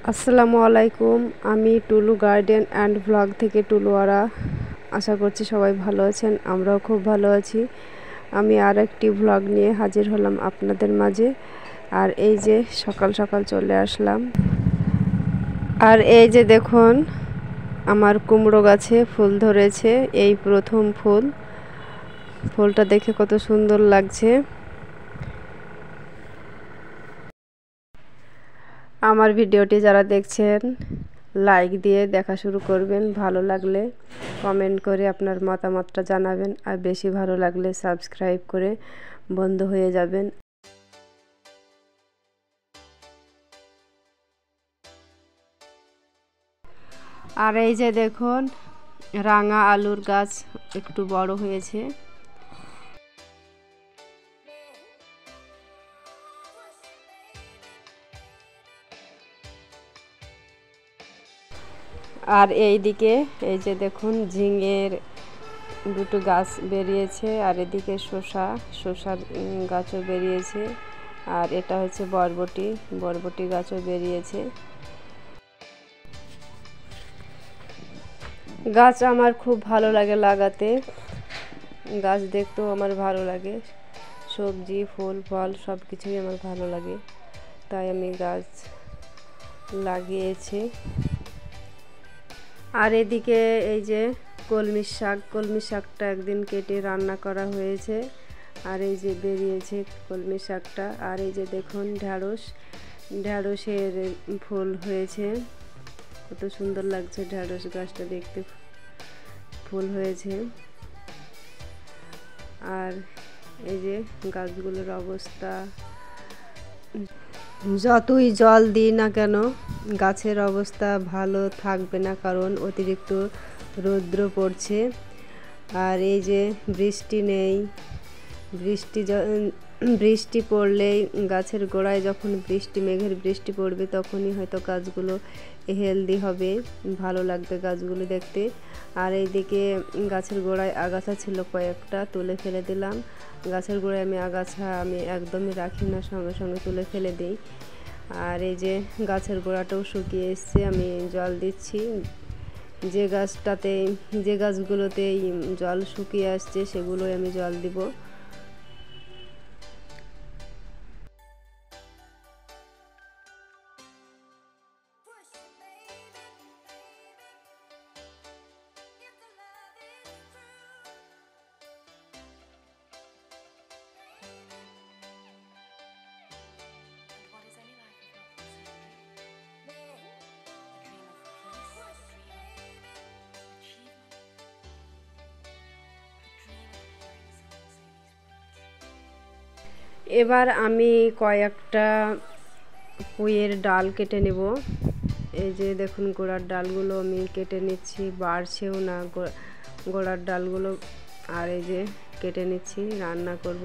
আসসালামু আলাইকুম। আমি টুলু গার্ডেন অ্যান্ড ব্লগ থেকে টুলুয়ারা। আশা করছি সবাই ভালো আছেন, আমরাও খুব ভালো আছি। আমি আর একটি ব্লগ নিয়ে হাজির হলাম আপনাদের মাঝে। আর এই যে সকাল সকাল চলে আসলাম। আর এই যে দেখুন আমার কুমড়ো গাছে ফুল ধরেছে, এই প্রথম ফুলটা দেখে কত সুন্দর লাগছে। আমার ভিডিওটি যারা দেখছেন লাইক দিয়ে দেখা শুরু করবেন, ভালো লাগলে কমেন্ট করে আপনার মতামতটা জানাবেন, আর বেশি ভালো লাগলে সাবস্ক্রাইব করে বন্ধু হয়ে যাবেন। আর এই যে দেখুন রাঙা আলুর গাছ একটু বড় হয়েছে। আর এই দিকে এই যে দেখুন ঝিঙের দুটো গাছ বেরিয়েছে, আর এদিকে শসার গাছও বেরিয়েছে, আর এটা হচ্ছে বরবটি গাছও বেরিয়েছে। গাছ আমার খুব ভালো লাগে লাগাতে, গাছ দেখতেও আমার ভালো লাগে, সবজি ফুল ফল সব কিছুই আমার ভালো লাগে, তাই আমি গাছ লাগিয়েছি। আর এদিকে এই যে কলমি শাকটা একদিন কেটে রান্না করা হয়েছে, আর এই যে বেরিয়েছে কলমি শাকটা। আর এই যে দেখুন ঢ্যাঁড়সের ফুল হয়েছে, কত সুন্দর লাগছে ঢ্যাঁড়স গাছটা দেখতে, ফুল হয়েছে। আর এই যে গাছগুলোর অবস্থা, যতই জল দিই না কেন গাছের অবস্থা ভালো থাকবে না, কারণ অতিরিক্ত রৌদ্র পড়ছে। আর এই যে বৃষ্টি নেই, বৃষ্টি পড়লেই গাছের গোড়ায় যখন মেঘের বৃষ্টি পড়বে তখনই হয়তো গাছগুলো হেলদি হবে, ভালো লাগবে গাছগুলো দেখতে। আর এইদিকে গাছের গোড়ায় আগাছা ছিল কয়েকটা, তুলে ফেলে দিলাম। গাছের গোড়ায় আগাছা আমি একদমই রাখি না, সঙ্গে সঙ্গে তুলে ফেলে দিই। আর এই যে গাছের গোড়াটাও শুকিয়ে এসছে, আমি জল দিচ্ছি। যে গাছগুলোতে জল শুকিয়ে আসছে সেগুলোই আমি জল দিব। এবার আমি কয়েকটা পুঁইয়ের ডাল কেটে নেব। এই যে দেখুন গোড়ার ডালগুলো আমি কেটে নিচ্ছি, বাড়ছেও না গোড়ার ডালগুলো। আর এই যে কেটে নিচ্ছি, রান্না করব।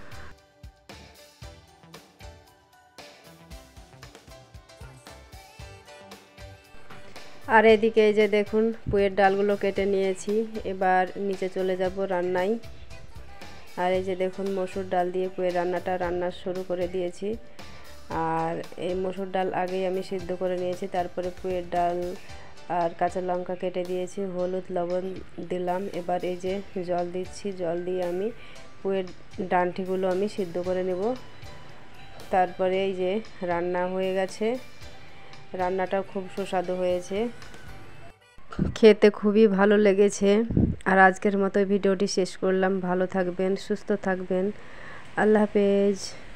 আর এদিকে এই যে দেখুন পুঁইয়ের ডালগুলো কেটে নিয়েছি, এবার নিচে চলে যাব রান্নায়। আর এই যে দেখুন মসুর ডাল দিয়ে পুঁইয়ের রান্না শুরু করে দিয়েছি। আর এই মসুর ডাল আগেই আমি সিদ্ধ করে নিয়েছি, তারপরে পুঁইয়ের ডাল আর কাঁচা লঙ্কা কেটে দিয়েছি, হলুদ লবণ দিলাম। এবার এই যে জল দিচ্ছি, জল দিয়ে আমি পুঁইয়ের ডাঁটিগুলো আমি সিদ্ধ করে নেব। তারপরে এই যে রান্না হয়ে গেছে, রান্নাটা খুব সুস্বাদু হয়েছে, খেতে খুবই ভালো লেগেছে। আর আজকের মতো ভিডিওটি শেষ করলাম, ভালো থাকবেন, সুস্থ থাকবেন, আল্লাহ হাফেজ।